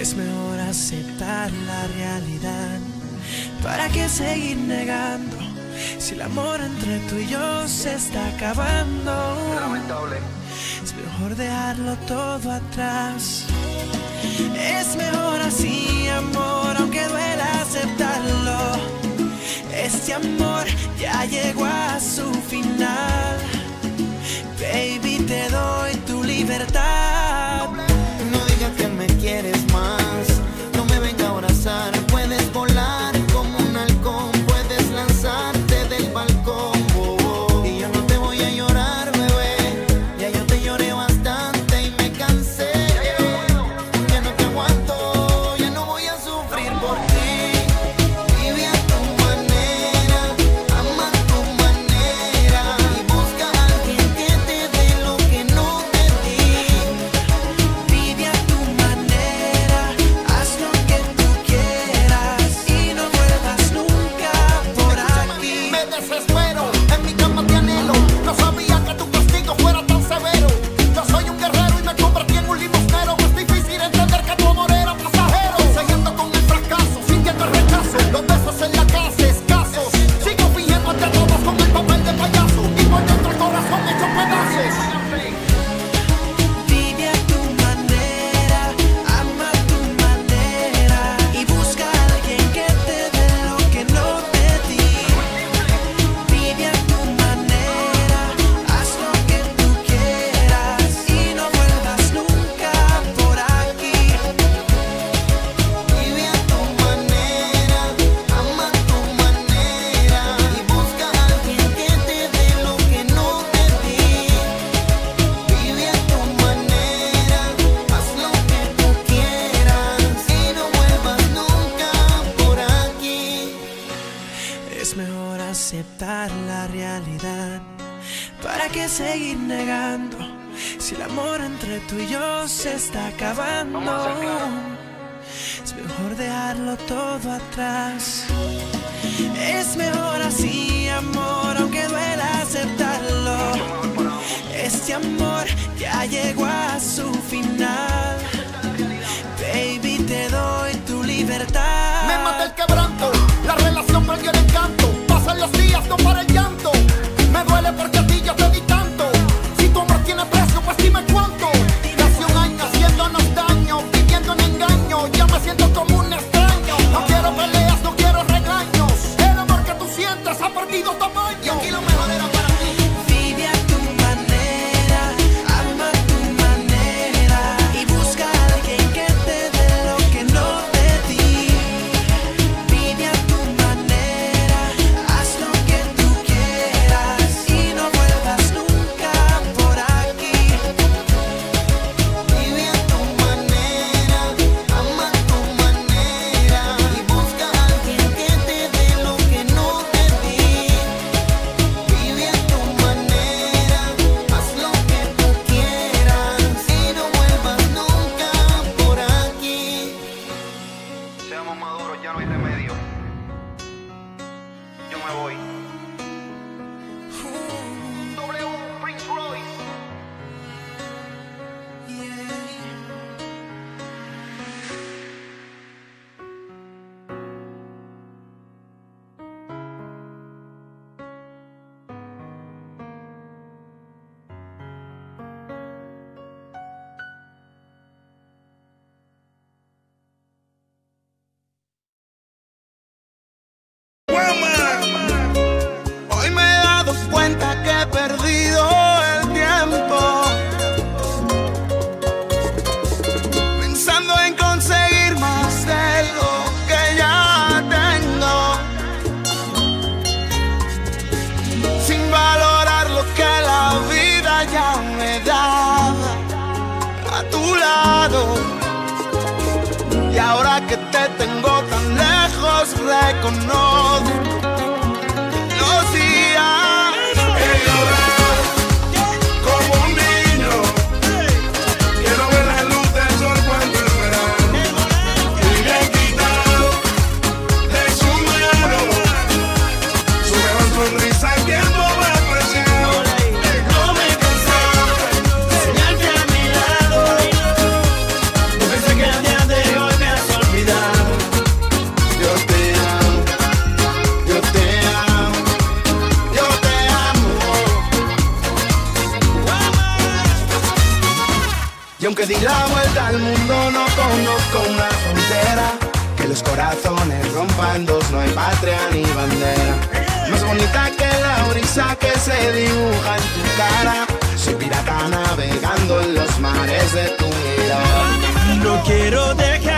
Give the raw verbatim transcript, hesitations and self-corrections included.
Es mejor aceptar la realidad. ¿Para qué seguir negando si el amor entre tú y yo se está acabando? Lamentable. Es mejor dejarlo todo atrás. Es mejor así, amor, aunque duela aceptarlo. Este amor ya llegó a su final. Baby, te doy tu libertad. No digas que me quieres más. No me venga a abrazar. Puedes volar como un halcón. Puedes lanzarte del balcón. Oh, oh. Y yo no te voy a llorar, bebé. Ya yo te lloré bastante y me cansé. Ya no te aguanto. Ya no voy a sufrir por ti. Vive a tu manera. Ama a tu manera. Y busca a alguien que te dé lo que no te di. Vive a tu manera, haz lo que tú quieras y no vuelvas nunca por aquí. Me desespero, en mi cama te anhelo. No sabía que tu castigo fuera tan severo. Yo soy un guerrero y me convertí en un limosnero. Es difícil entender que tu amor era pasajero. Siguiendo con el fracaso, sintiendo el rechazo. Los besos en la casa escasos. Sigo fingiendo ante todos con el papel de payaso. Y por dentro el corazón hecho pedazos. Vive a tu manera, ama a tu manera y busca a alguien que te dé lo que no te di. Vive a tu manera, haz lo que tú quieras y no vuelvas nunca por aquí. Vive a tu manera, ama a tu manera. Y busca a alguien que te dé lo que no te di. Vive a tu manera, haz lo que tú quieras y no vuelvas nunca por aquí. Es mejor aceptar la realidad. ¿Para qué seguir negando si el amor entre tú y yo se está acabando? Vamos a ser claros. Es mejor dejarlo todo atrás. Es mejor así, amor, aunque duela aceptarlo. Este amor ya llegó a su final. Baby, te doy tu libertad. Me mata el quebranto, la relación perdió el encanto. Pasan los días, no para el llanto. Me duele porque a ti yo te di tanto. Si tu amor tiene precio, pues dime cuánto. Casi un año haciéndonos daño, viviendo en engaño. Ya me siento como un extraño. No quiero peleas, no quiero regaños. El amor que tú sientes ha perdido tamaño. Y aquí lo mejor era para ti. Vive a tu manera, ama a tu manera y busca a alguien que te dé lo que no te di. Vive a tu manera, haz lo que tú quieras y no vuelvas nunca por aquí. Vive a tu manera, ama a tu manera. Y busca a alguien que te dé lo que no te di. Vive a tu manera, haz lo que tú quieras y no vuelvas nunca por aquí. Seamos maduros, ya no hay remedio. Yo me voy. W Prince Royce. Hoy me he dado cuenta que he perdido el tiempo pensando en conseguir más de lo que ya tengo, sin valorar lo que la vida ya me da a tu lado. Y ahora que te tengo tan lejos, reconozco los días He llorado como un niño. Quiero ver la luz del sol cuando es verano. Y me he quitado de su mano su mejor sonrisa, el tiempo me ha apreciado. No me he cansado de enseñarte a mi lado. Desde que el día de hoy me aunque di la vuelta al mundo no conozco una frontera. Que los corazones rompan dos, no hay patria ni bandera. Más bonita que la brisa que se dibuja en tu cara. Soy pirata navegando en los mares de tu mirada. No quiero dejar